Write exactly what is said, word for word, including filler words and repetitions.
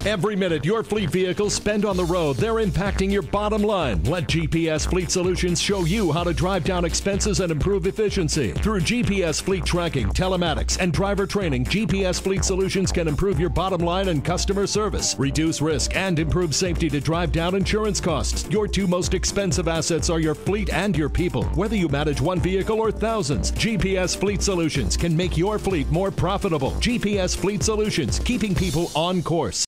Every minute your fleet vehicles spend on the road, they're impacting your bottom line. Let G P S Fleet Solutions show you how to drive down expenses and improve efficiency. Through G P S fleet tracking, telematics, and driver training, G P S Fleet Solutions can improve your bottom line and customer service, reduce risk, and improve safety to drive down insurance costs. Your two most expensive assets are your fleet and your people. Whether you manage one vehicle or thousands, G P S Fleet Solutions can make your fleet more profitable. G P S Fleet Solutions, keeping people on course.